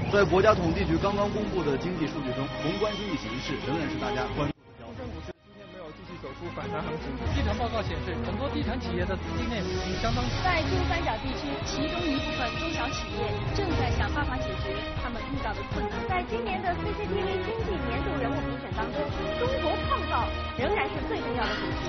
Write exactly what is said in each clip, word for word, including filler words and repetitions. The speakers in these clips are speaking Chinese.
在国家统计局刚刚公布的经济数据中，宏观经济形势仍然是大家关注的焦点。 深圳股市今天没有继续走出反弹行情。地产报告显示，很多地产企业的资金链已经相当。 在珠三角地区，其中一部分中小企业正在想办法解决他们遇到的困难。在今年的 C C T V 经济年度人物评选当中，中国创造仍然是最重要的主题。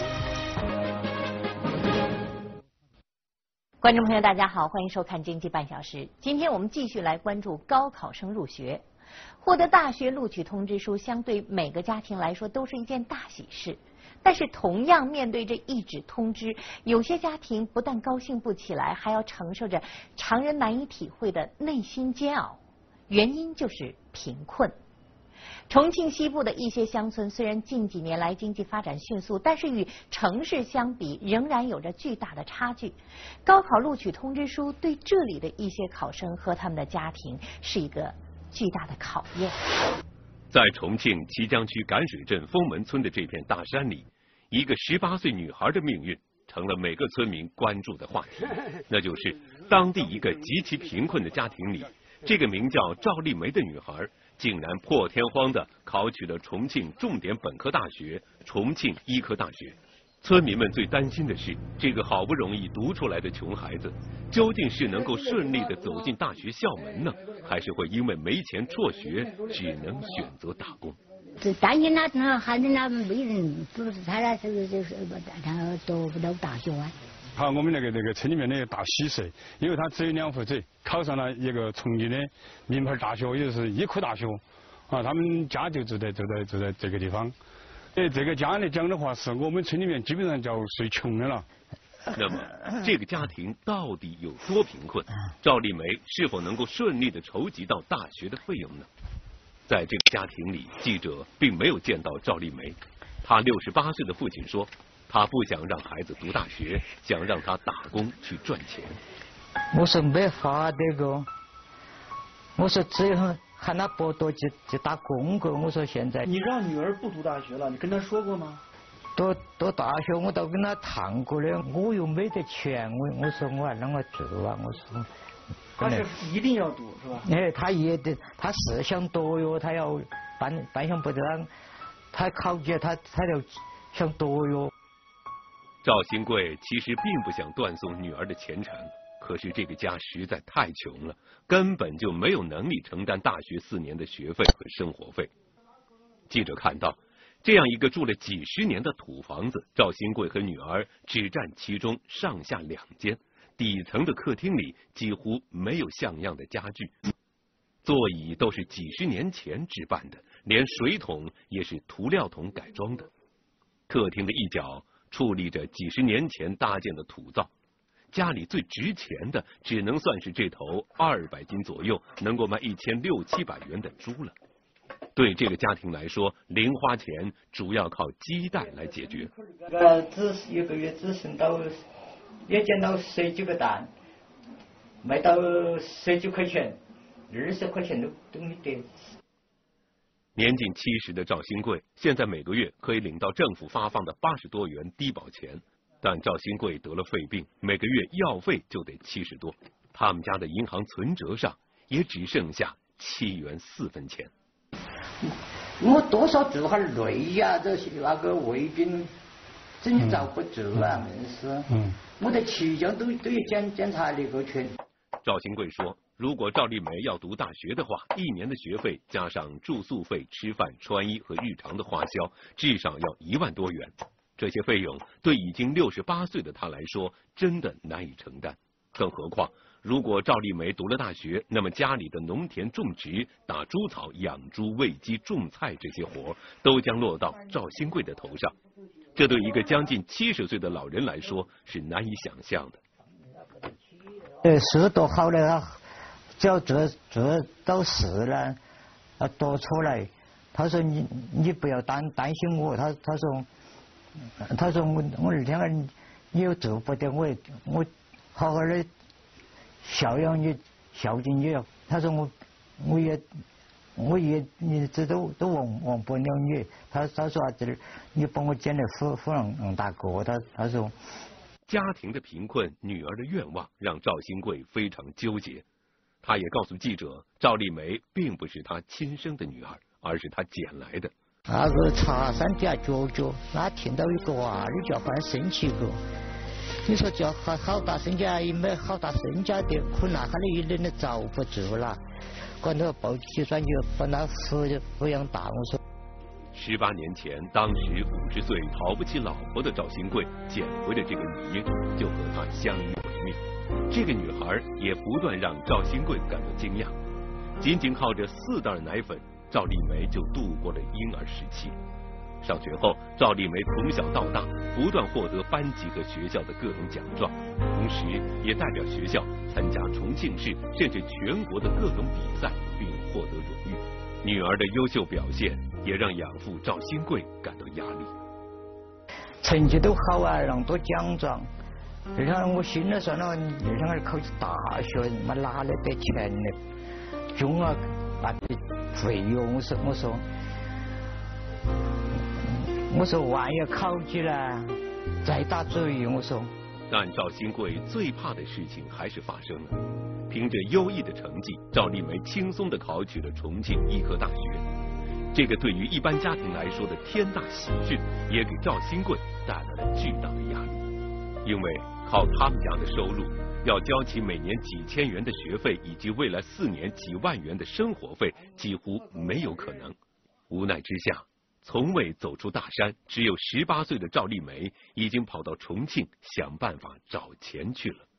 观众朋友，大家好，欢迎收看《经济半小时》。今天我们继续来关注高考生入学。获得大学录取通知书，相对每个家庭来说都是一件大喜事。但是，同样面对这一纸通知，有些家庭不但高兴不起来，还要承受着常人难以体会的内心煎熬。原因就是贫困。重庆西部的一些乡村虽然近几年来经济发展迅速，但是与城市相比仍然有着巨大的差距。高考录取通知书对这里的一些考生和他们的家庭是一个巨大的考验。 在重庆綦江区赶水镇封门村的这片大山里，一个十八岁女孩的命运成了每个村民关注的话题。那就是当地一个极其贫困的家庭里，这个名叫赵丽梅的女孩竟然破天荒地考取了重庆重点本科大学重庆医科大学。村民们最担心的是，这个好不容易读出来的穷孩子，究竟是能够顺利地走进大学校门呢，还是会因为没钱辍学，只能选择打工？ 就担心他那孩子那没人支持他，那是就是他读不到大学啊。 好，我们那个那个村里面的大喜事，因为他只有两户子，考上了一个重庆的名牌大学，也就是医科大学，啊，他们家就住在住在住在这个地方。哎，这个家来讲的话，是我们村里面基本上叫最穷的了。 那么，这个家庭到底有多贫困？赵丽梅是否能够顺利地筹集到大学的费用呢？在这个家庭里，记者并没有见到赵丽梅。她六十八岁的父亲说，他不想让孩子读大学，想让他打工去赚钱。 我说没法这个，我说只有喊他多多去去打工个。我说现在你让女儿不读大学了，你跟她说过吗？ 读读大学我都跟他谈过的，我又没得钱，我我说我还啷个做啊？我说。 他是一定要读是吧？ 哎，他也得，他是想读哟，他要半半想不得，他考级他他要想读哟。 赵新贵其实并不想断送女儿的前程，可是这个家实在太穷了，根本就没有能力承担大学四年的学费和生活费。记者看到，这样一个住了几十年的土房子，赵新贵和女儿只占其中上下两间。底层的客厅里几乎没有像样的家具，座椅都是几十年前置办的，连水桶也是涂料桶改装的。客厅的一角矗立着几十年前搭建的土灶，家里最值钱的只能算是这头二百斤左右，能够卖一千六七百元的猪了。对这个家庭来说，零花钱主要靠鸡蛋来解决。 呃，只一个月只剩到。也捡到十几个蛋，卖到十几块钱，二十块钱都都没得。 年近七十的赵新贵，现在每个月可以领到政府发放的八十多元低保钱，但赵新贵得了肺病，每个月药费就得七十多，他们家的银行存折上也只剩下七元四分钱。 我多少做下累呀，这是那个胃病。真遭不住啊！硬是，嗯，我的体检都都要检检查那个全。 赵新贵说，如果赵丽梅要读大学的话，一年的学费加上住宿费、吃饭、穿衣和日常的花销，至少要一万多元。这些费用对已经六十八岁的他来说，真的难以承担。更何况，如果赵丽梅读了大学，那么家里的农田种植、打猪草、养猪、喂鸡、种菜这些活，都将落到赵新贵的头上。这对一个将近七十岁的老人来说是难以想象的。 呃，是多好了，他只要做做到事了，啊，多出来。他说你你不要担担心我，他他说他说我我那天你你又做不得，我我好好的孝养你孝敬你。他说我我也。我也你这都都忘忘不了你，他他说这你帮我捡了抚抚养大哥，他他说。 家庭的贫困，女儿的愿望，让赵新贵非常纠结。 他也告诉记者，赵丽梅并不是他亲生的女儿，而是他捡来的。 那个茶山底下脚脚，那听到一个娃儿叫，反正生气个。你说叫好好大声家，也没好大声家的，可能他的一人都遭不住了。管他报起算就把那死就抚养大。我说。 十八年前，当时五十岁讨不起老婆的赵新贵捡回了这个女婴，就和她相依为命。这个女孩也不断让赵新贵感到惊讶。仅仅靠着四袋奶粉，赵丽梅就度过了婴儿时期。上学后，赵丽梅从小到大不断获得班级和学校的各种奖状，同时也代表学校参加重庆市甚至全国的各种比赛，并获得荣誉。女儿的优秀表现也让养父赵新贵感到压力。 成绩都好啊，那么多奖状。你看我心里算了，你想儿考大学，妈哪里得钱呢？中啊，办的费用，我说我说。我说万一考起了，再打主意。我说， 但赵新贵最怕的事情还是发生了。凭着优异的成绩，赵丽梅轻松地考取了重庆医科大学。这个对于一般家庭来说的天大喜讯，也给赵新贵带来了巨大的压力。因为靠他们家的收入，要交起每年几千元的学费，以及未来四年几万元的生活费，几乎没有可能。无奈之下，从未走出大山，只有十八岁的赵丽梅已经跑到重庆想办法找钱去了。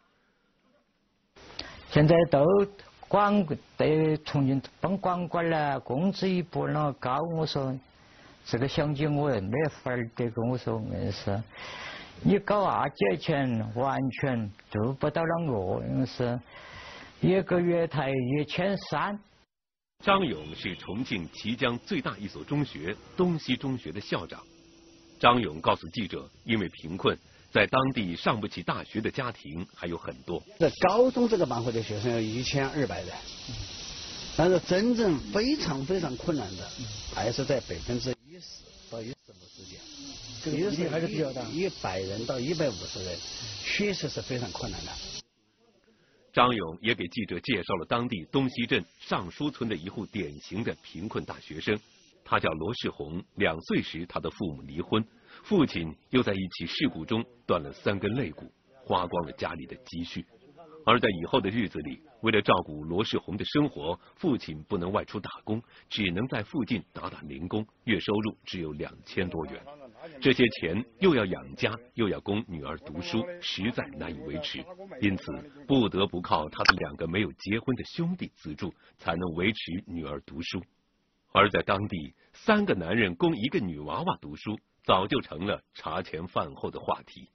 现在都管对重庆帮管管了，工资一不那么高，我说这个想起我也没法儿得跟我说硬是，你搞啥借钱完全做不到那个，硬是一个月才一千三。 张勇是重庆綦江最大一所中学东西中学的校长。张勇告诉记者，因为贫困，在当地上不起大学的家庭还有很多。 在高中这个班会的学生有一千二百人，但是真正非常非常困难的，还是在百分之一十到一十五之间。 这个比例还是比较大。 一百人到一百五十人，确实是非常困难的。 张勇也给记者介绍了当地东西镇尚书村的一户典型的贫困大学生，他叫罗世红。两岁时，他的父母离婚，父亲又在一起事故中断了三根肋骨，花光了家里的积蓄。而在以后的日子里，为了照顾罗世红的生活，父亲不能外出打工，只能在附近打打零工，月收入只有两千多元。这些钱又要养家，又要供女儿读书，实在难以维持，因此不得不靠他的两个没有结婚的兄弟资助，才能维持女儿读书。而在当地，三个男人供一个女娃娃读书，早就成了茶前饭后的话题。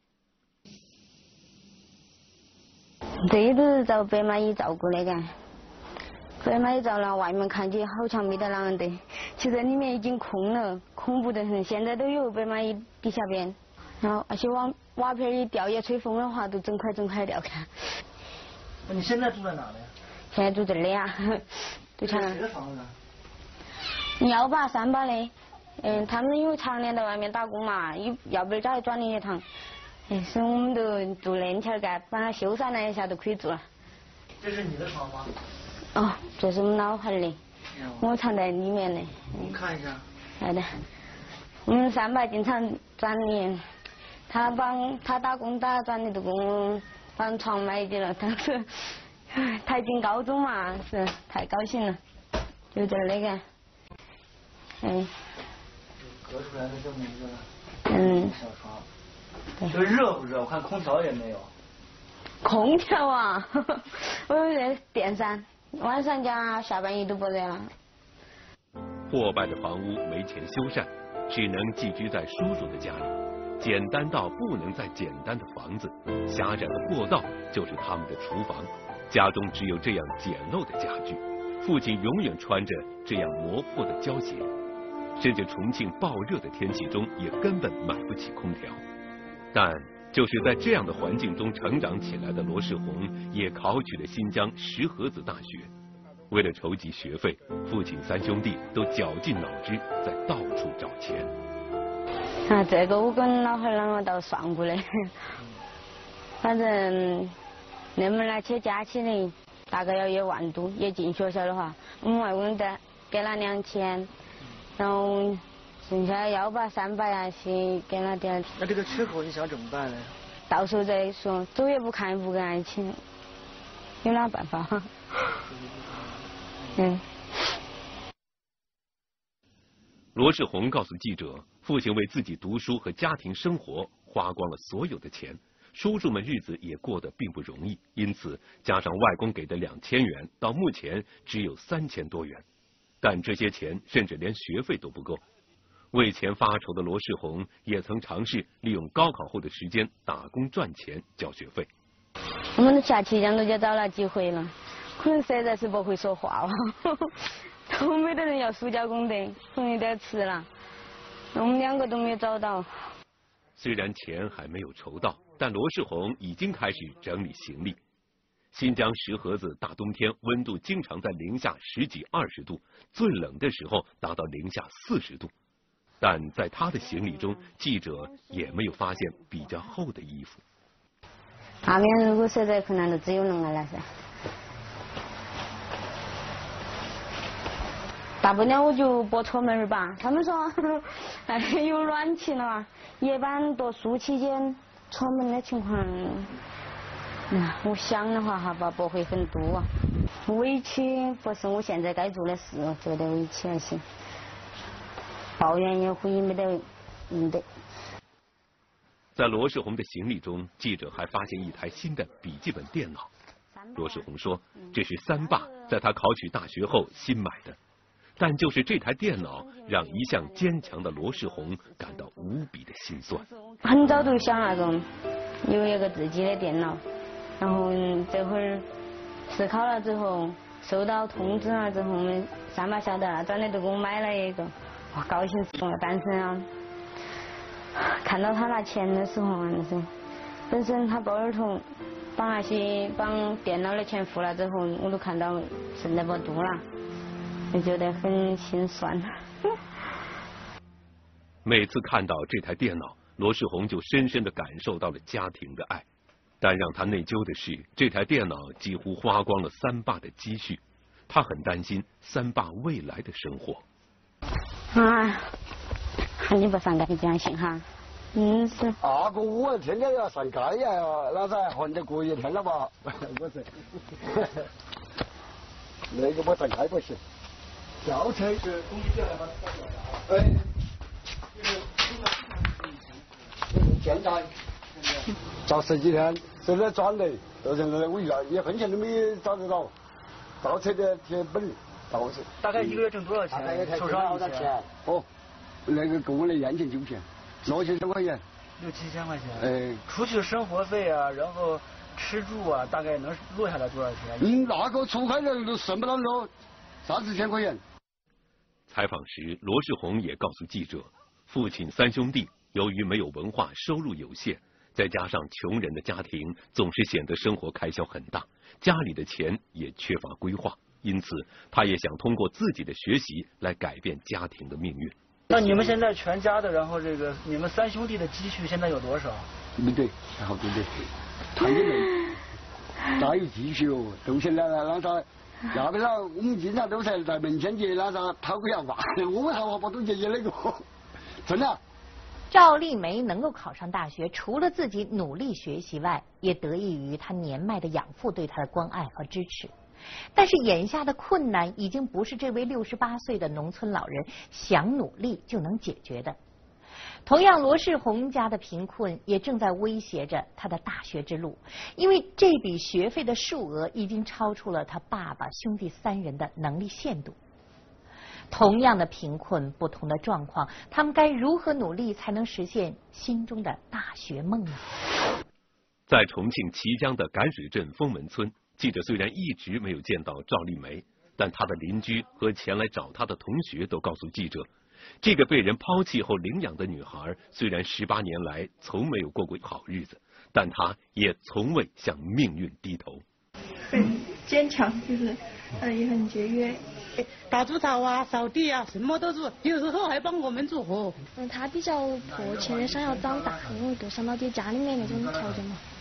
这些都是找白蚂蚁照顾的，干。白蚂蚁照了，外面看起好像没得啷个的，其实里面已经空了，恐怖得很。现在都有白蚂蚁底下边，然后而且往瓦片一掉，也吹风的话，都整块整块掉开。 那你现在住在哪呢？ 现在住这里呀，都常。 谁的房子呢？ 幺八三八的，嗯，他们因为常年在外面打工嘛，一要不然找转一趟。哎，所以我们都住那前儿干，把它修缮了一下都可以住了。 这是你的床吗？ 哦，这是我们老汉的，嗯、我藏在里面的。 你看一下。 好的。我们三爸经常转的，他帮他打工打转的都给我把床买起了，当时他进高中嘛，是太高兴了，就在那个，哎。 隔出来的这么一个。 嗯。 小床。这个热不热？我看空调也没有。 空调啊，我在电扇，晚上家下半夜都不热了。 破败的房屋没钱修缮，只能寄居在叔叔的家里。简单到不能再简单的房子，狭窄的过道就是他们的厨房。家中只有这样简陋的家具，父亲永远穿着这样磨破的胶鞋。甚至重庆暴热的天气中，也根本买不起空调。但就是在这样的环境中成长起来的罗世红，也考取了新疆石河子大学。为了筹集学费，父亲三兄弟都绞尽脑汁在到处找钱。 啊，这个我跟老汉儿两个倒算过的，反正那么拿去加起来， 大概要一万多。也进学校的话，我们外公给给了两千，然后剩下幺百三百啊是给了点。 那这个缺口你想怎么办呢？ 到时候再说，走也不看也不给俺钱，有哪办法？嗯。 罗世红告诉记者，父亲为自己读书和家庭生活花光了所有的钱，叔叔们日子也过得并不容易，因此加上外公给的两千元，到目前只有三千多元。但这些钱甚至连学费都不够。为钱发愁的罗世红也曾尝试利用高考后的时间打工赚钱交学费。 我们的下期讲都就找了几回了，可能实在是不会说话了。都没得人要暑假工的，可能有点迟了。我们两个都没有找到。 虽然钱还没有筹到，但罗世红已经开始整理行李。新疆石河子大冬天温度经常在零下十几二十度，最冷的时候达到零下四十度。但在他的行李中，记者也没有发现比较厚的衣服。 下面如果实在困难的，只有弄了噻。大不了我就拨车门吧。他们说，哎，有暖气了，一般读书期间出门的情况，嗯，我想的话哈吧，不会很多啊。委屈不是我现在该做的事，觉得委屈还行。抱怨也会没得用的。 在罗世红的行李中，记者还发现一台新的笔记本电脑。罗世红说，这是三爸在他考取大学后新买的。但就是这台电脑，让一向坚强的罗世红感到无比的心酸。 很早就想那种有一个自己的电脑，然后这会儿思考了之后，收到通知了之后，我们三爸晓得了，转的都给我买了一个，哇，高兴死了。但是啊，看到他拿钱的时候啊，那是本身他包儿头把那些把电脑的钱付了之后，我都看到剩得不多了。就觉得很心酸。 每次看到这台电脑，罗世红就深深地感受到了家庭的爱。但让他内疚的是，这台电脑几乎花光了三爸的积蓄，他很担心三爸未来的生活。 啊，你不上街这样行哈？嗯是。 啊个我天天要上街呀，那才混得过一天了吧？我是，那个不上街不行。轿车是公司调来把它调来。哎，现在找十几天，现在转的，到现在我一一分钱都没找得到。倒车的贴本，倒是。 大概一个月挣多少钱？受伤多少钱？ 哦，那个跟我的烟钱就不钱，六七千块钱。 六七千块钱。 哎。 除去生活费啊，然后吃住啊，大概能落下来多少钱？ 嗯，那个出开的都剩不到了三四千块钱。 采访时，罗世红也告诉记者，父亲三兄弟由于没有文化，收入有限，再加上穷人的家庭，总是显得生活开销很大，家里的钱也缺乏规划，因此他也想通过自己的学习来改变家庭的命运。 那你们现在全家的，然后这个你们三兄弟的积蓄现在有多少？ 没得，好多的，他也没，哪有积蓄哦？都是那那啥。要不然我们经常都是在门前街那啥讨个洋话，我还话不都姐姐那个，真的。 赵丽梅能够考上大学，除了自己努力学习外，也得益于她年迈的养父对她的关爱和支持。但是眼下的困难已经不是这位六十八岁的农村老人想努力就能解决的。同样，罗世红家的贫困也正在威胁着他的大学之路，因为这笔学费的数额已经超出了他爸爸兄弟三人的能力限度。同样的贫困，不同的状况，他们该如何努力才能实现心中的大学梦呢？ 在重庆綦江的赶水镇封门村，记者虽然一直没有见到赵丽梅，但她的邻居和前来找她的同学都告诉记者，这个被人抛弃后领养的女孩，虽然十八年来从没有过过好日子，但她也从未向命运低头。 很坚强，就是呃也很节约， 打猪草啊、扫地啊，什么都做，有时候还帮我们做活。 嗯，他比较迫切的想要长大，因为都想到爹家里面那种条件嘛。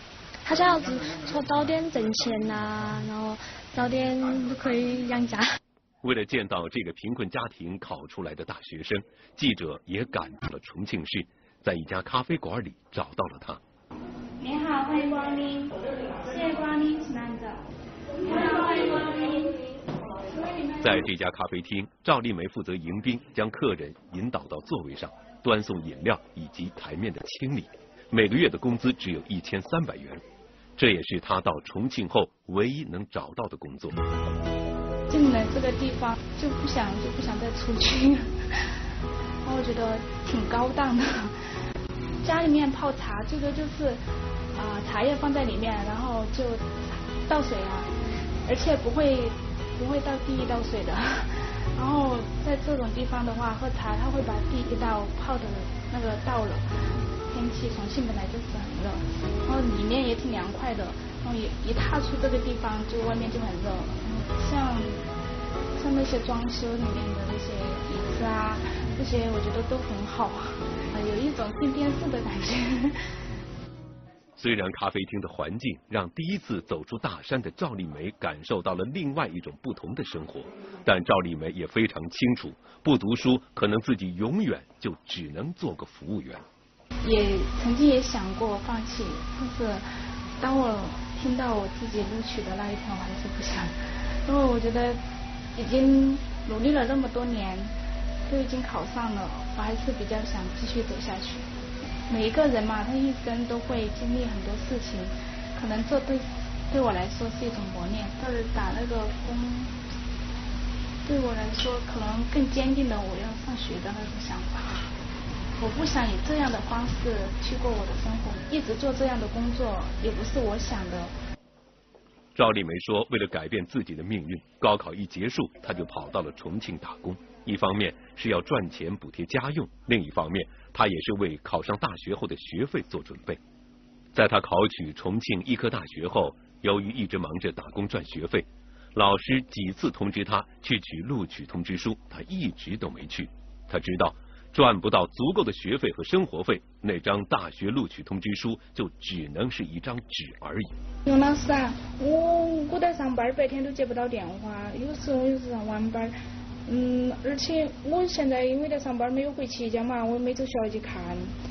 他这样子说早点挣钱呐、啊，然后早点可以养家。 为了见到这个贫困家庭考出来的大学生，记者也赶到了重庆市，在一家咖啡馆里找到了他。 你好，欢迎光临，谢谢光临，请慢走。你好，欢迎光临。 在这家咖啡厅，赵丽梅负责迎宾，将客人引导到座位上，端送饮料以及台面的清理。每个月的工资只有一千三百元，这也是她到重庆后唯一能找到的工作。 进了这个地方就不想就不想再出去，然后我觉得挺高档的。家里面泡茶，这个就是啊、呃、茶叶放在里面，然后就倒水啊，而且不会不会倒第一道水的。然后在这种地方的话，喝茶他会把第一道泡的那个倒了。天气重庆本来就是很热，然后里面也挺凉快的，然后一一踏出这个地方，就外面就很热。像像那些装修里面的那些椅子啊，这些我觉得都很好啊，有一种进电视的感觉。 虽然咖啡厅的环境让第一次走出大山的赵丽梅感受到了另外一种不同的生活，但赵丽梅也非常清楚，不读书可能自己永远就只能做个服务员。 也曾经也想过放弃，但是当我听到我自己录取的那一天，我还是不想，因为我觉得已经努力了那么多年，都已经考上了，我还是比较想继续走下去。每一个人嘛，他一生都会经历很多事情，可能这对对我来说是一种磨练，但是打那个工对我来说可能更坚定了我要上学的那种想法。我不想以这样的方式去过我的生活，一直做这样的工作也不是我想的。 赵丽梅说，为了改变自己的命运，高考一结束，她就跑到了重庆打工。一方面是要赚钱补贴家用，另一方面她也是为考上大学后的学费做准备。在她考取重庆医科大学后，由于一直忙着打工赚学费，老师几次通知她去取录取通知书，她一直都没去。她知道赚不到足够的学费和生活费，那张大学录取通知书就只能是一张纸而已。 刘老师啊，我我在上班，白天都接不到电话，有时候又是上晚班，嗯，而且我现在因为在上班没有回期间嘛，我没走学校去看。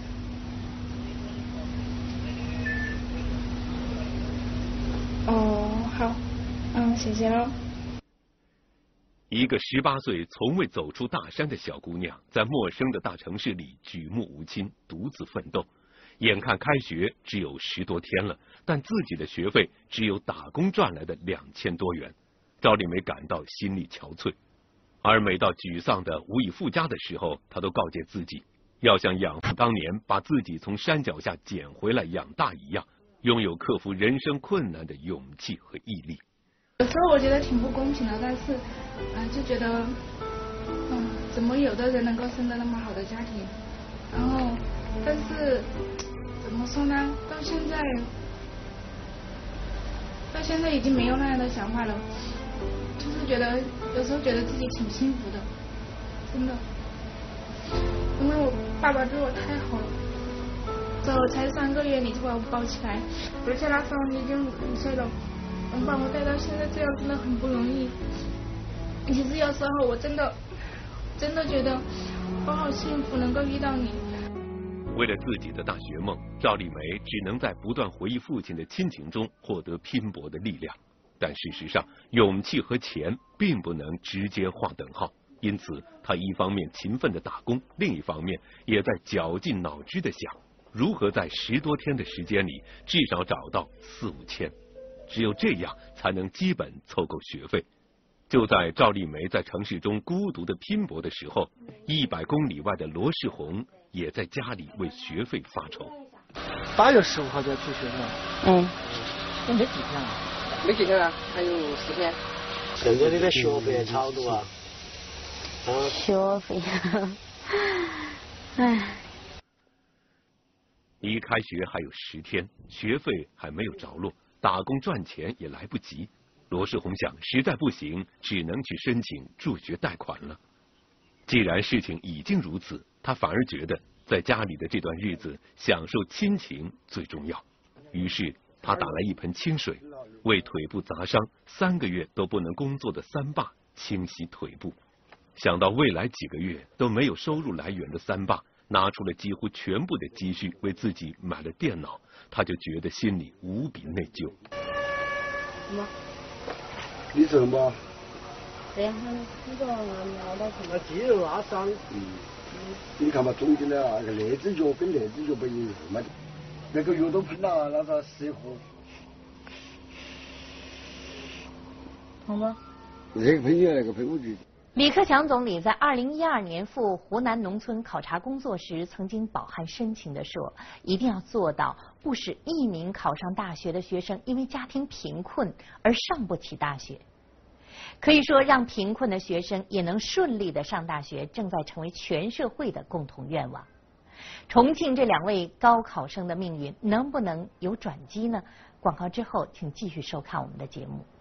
哦，好，嗯，谢谢了。 一个十八岁从未走出大山的小姑娘，在陌生的大城市里举目无亲，独自奋斗。眼看开学只有十多天了，但自己的学费只有打工赚来的两千多元，赵丽梅感到心力憔悴。而每到沮丧的无以复加的时候，她都告诫自己，要像养父当年把自己从山脚下捡回来养大一样，拥有克服人生困难的勇气和毅力。 有时候我觉得挺不公平的，但是，嗯、呃，就觉得，嗯，怎么有的人能够生在那么好的家庭，然后，但是怎么说呢？到现在，到现在已经没有那样的想法了，就是觉得有时候觉得自己挺幸福的，真的，因为我爸爸对我太好了，走才三个月你就把我抱起来，而且那时候你已经五岁了。能把我带到现在这样真的很不容易。其实有时候我真的真的觉得我好幸福能够遇到你。 为了自己的大学梦，赵丽梅只能在不断回忆父亲的亲情中获得拼搏的力量。但事实上，勇气和钱并不能直接划等号，因此她一方面勤奋的打工，另一方面也在绞尽脑汁的想如何在十多天的时间里至少找到四五千。只有这样才能基本凑够学费。就在赵丽梅在城市中孤独的拼搏的时候，一百公里外的罗世红也在家里为学费发愁。 八月十五号就要去学是吧？ 嗯。 那没几天啊？没几天啊，还有十天。 现在这个学费超多啊！ 啊。学费，唉。 离开学还有十天，学费还没有着落。打工赚钱也来不及，罗世红想，实在不行，只能去申请助学贷款了。既然事情已经如此，他反而觉得在家里的这段日子，享受亲情最重要。于是， 他打来一盆清水，为腿部砸伤三个月都不能工作的三爸清洗腿部。想到未来几个月都没有收入来源的三爸，拿出了几乎全部的积蓄为自己买了电脑，他就觉得心里无比内疚。 妈，你怎么？ 这样那个瞄到那肌肉拉伤。 嗯，你看嘛，中间的那个那只脚跟那只脚不一样嘛，那个药都喷了，那个湿火。 好吗？ 那个喷药，那个喷我就。 李克强总理在二零一二年赴湖南农村考察工作时，曾经饱含深情地说：“一定要做到不使一名考上大学的学生因为家庭贫困而上不起大学。”可以说，让贫困的学生也能顺利地上大学，正在成为全社会的共同愿望。重庆这两位高考生的命运能不能有转机呢？广告之后，请继续收看我们的节目。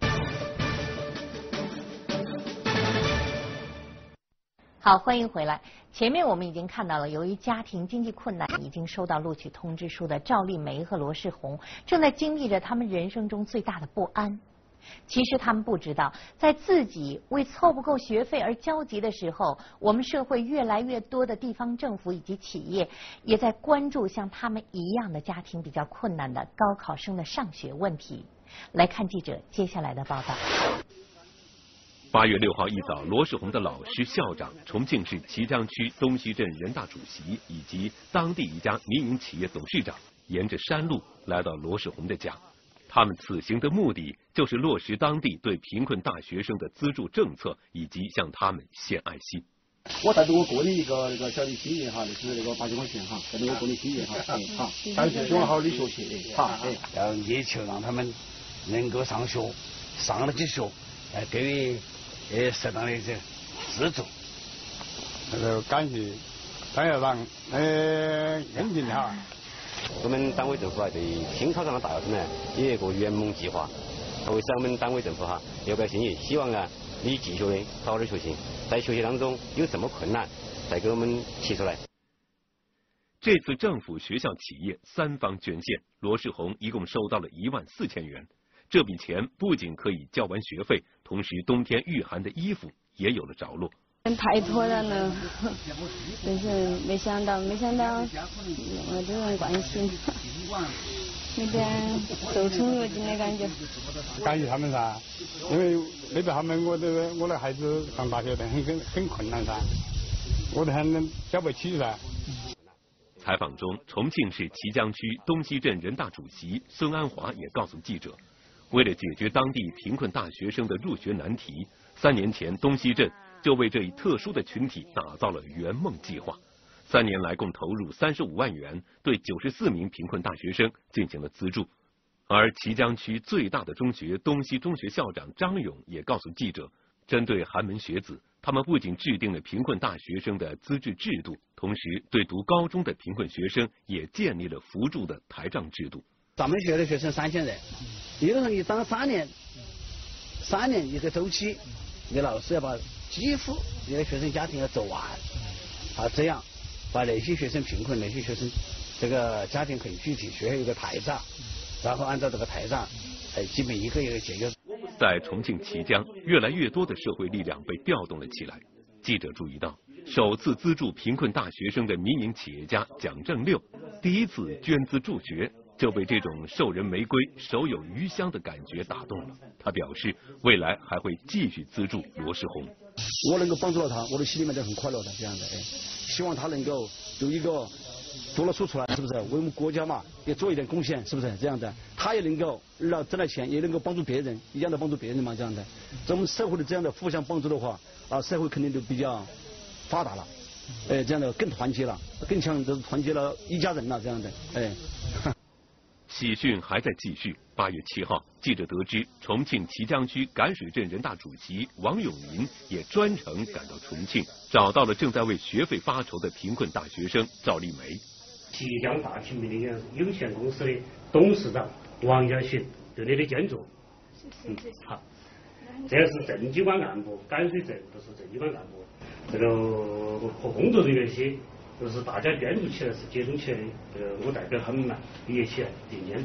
好，欢迎回来。前面我们已经看到了，由于家庭经济困难，已经收到录取通知书的赵丽梅和罗世红，正在经历着他们人生中最大的不安。其实他们不知道，在自己为凑不够学费而焦急的时候，我们社会越来越多的地方政府以及企业，也在关注像他们一样的家庭比较困难的高考生的上学问题。来看记者接下来的报道。 八月六号一早，罗世红的老师、校长、重庆市綦江区东溪镇人大主席以及当地一家民营企业董事长，沿着山路来到罗世红的家。他们此行的目的就是落实当地对贫困大学生的资助政策，以及向他们献爱心。 我带着我个人一个那个小的心意哈，就是那个八千块钱哈，带着我个人心意哈，好，但是希望好好的学习，好， 要力求让他们能够上学，上了去学，来给予呃适当的这资助。 那个感谢张校长呃恩情哈。 我们单位政府啊，对新考上的大学生呢，也有一个圆梦计划。为使我们单位政府哈有个心意，希望啊你继续的好好的学习，在学习当中有什么困难，再给我们提出来。 这次政府、学校、企业三方捐献，罗世红一共收到了一万四千元。这笔钱不仅可以交完学费，同时冬天御寒的衣服也有了着落。 太突然了，真是没想到，没想到我这种关心，有点受宠若惊的感觉。 感谢他们噻，因为没得他们，我的我的孩子上大学的很很很困难噻，我都很交不起噻。 采访中，重庆市綦江区东溪镇人大主席孙安华也告诉记者，为了解决当地贫困大学生的入学难题，三年前东溪镇就为这一特殊的群体打造了圆梦计划，三年来共投入三十五万元，对九十四名贫困大学生进行了资助。而綦江区最大的中学东溪中学校长张勇也告诉记者，针对寒门学子，他们不仅制定了贫困大学生的资质制度，同时对读高中的贫困学生也建立了扶助的台账制度。 咱们学的学生三千人，有的时候你当三年，三年一个周期，你的老师要把几乎你的学生家庭要走完，啊，这样把哪些学生贫困，哪些学生这个家庭很具体，学校有个台账，然后按照这个台账，哎，基本一个一个解决。 在重庆綦江，越来越多的社会力量被调动了起来。记者注意到，首次资助贫困大学生的民营企业家蒋正六，第一次捐资助学，就被这种授人玫瑰手有余香的感觉打动了。他表示，未来还会继续资助罗世红。 我能够帮助到他，我的心里面就很快乐的这样的，哎，希望他能够有一个读了书出来，是不是为我们国家嘛也做一点贡献，是不是这样的？他也能够让挣了钱，也能够帮助别人，一样的帮助别人嘛，这样的。在我们社会的这样的互相帮助的话，啊，社会肯定就比较发达了，哎，这样的更团结了，更像都是团结了一家人了，这样的，哎。 喜讯还在继续。八月七号，记者得知，重庆綦江区赶水镇人大主席王永林也专程赶到重庆，找到了正在为学费发愁的贫困大学生赵丽梅。 綦江大清民营有限公司的董事长王耀群对你的捐助，嗯，好，这是镇机关干部，赶水镇都是镇机关干部，这个和工作人员些。就是大家捐助起来是集中起来的，这个我代表他们嘛，也一起来进捐助。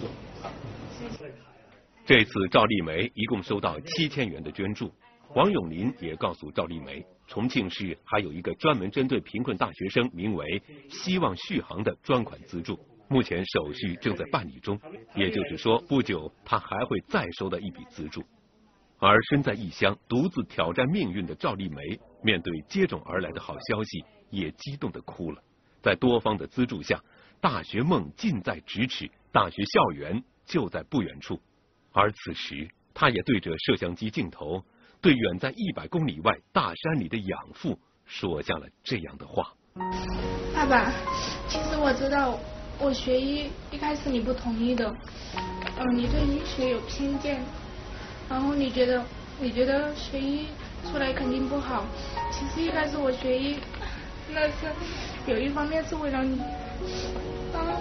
这次赵丽梅一共收到七千元的捐助。黄永林也告诉赵丽梅，重庆市还有一个专门针对贫困大学生，名为“希望续航”的专款资助，目前手续正在办理中。也就是说，不久他还会再收到一笔资助。而身在异乡独自挑战命运的赵丽梅，面对接踵而来的好消息，也激动地哭了。在多方的资助下，大学梦近在咫尺，大学校园就在不远处。而此时，他也对着摄像机镜头，对远在一百公里外大山里的养父说下了这样的话： 爸爸，其实我知道我学医一开始你不同意的，嗯，你对医学有偏见，然后你觉得你觉得学医出来肯定不好。其实一开始我学医，那是有一方面是为了你，啊。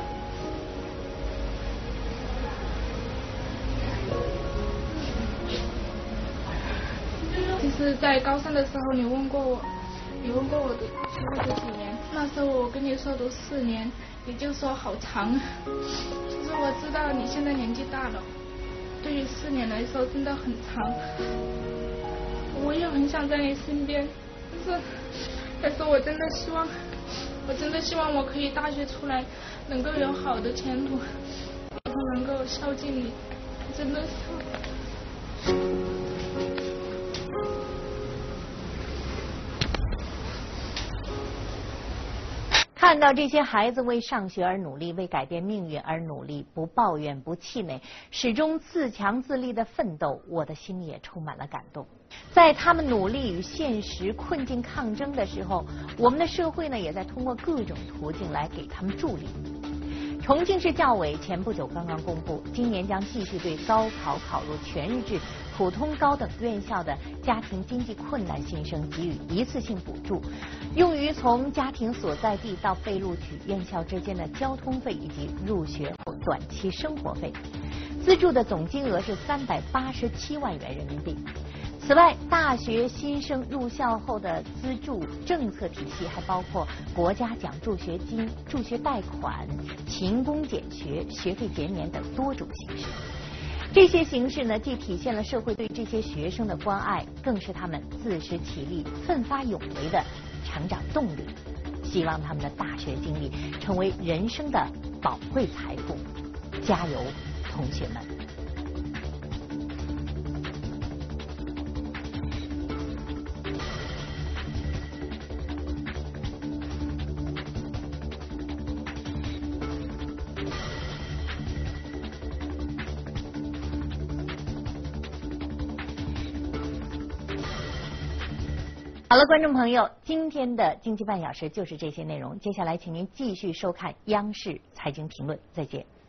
其实，在高三的时候，你问过我，你问过我的学会读几年？那时候我跟你说读四年，你就说好长。其实我知道你现在年纪大了，对于四年来说真的很长。我也很想在你身边，但是，但是我真的希望，我真的希望我可以大学出来能够有好的前途，然后能够孝敬你，真的是。 看到这些孩子为上学而努力，为改变命运而努力，不抱怨不气馁，始终自强自立的奋斗，我的心里也充满了感动。在他们努力与现实困境抗争的时候，我们的社会呢也在通过各种途径来给他们助力。重庆市教委前不久刚刚公布，今年将继续对高考考入全日制普通高等院校的家庭经济困难新生给予一次性补助，用于从家庭所在地到被录取院校之间的交通费以及入学后短期生活费。资助的总金额是三百八十七万元人民币。此外，大学新生入校后的资助政策体系还包括国家奖助学金、助学贷款、勤工俭学、学费减免等多种形式。这些形式呢，既体现了社会对这些学生的关爱，更是他们自食其力、奋发勇为的成长动力。希望他们的大学经历成为人生的宝贵财富。加油，同学们！好了，观众朋友，今天的经济半小时就是这些内容。接下来，请您继续收看央视财经评论，再见。